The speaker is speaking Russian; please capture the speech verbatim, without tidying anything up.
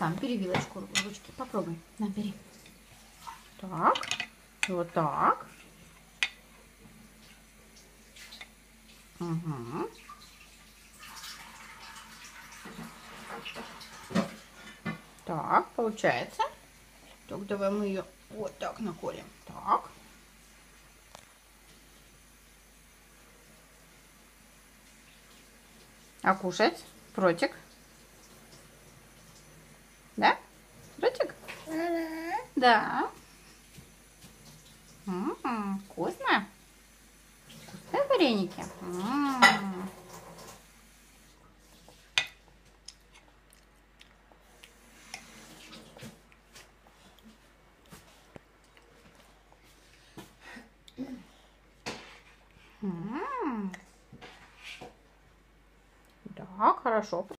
сам бери вилочку в ручки. Попробуй. На, бери. Так. Вот так. Угу. Так, получается. Так, давай мы ее вот так наколем. Так. А кушать? Протик? Да? Протик? Да. М-м, вкусно? Вкусные вареники? М-м. М-м. Да, хорошо.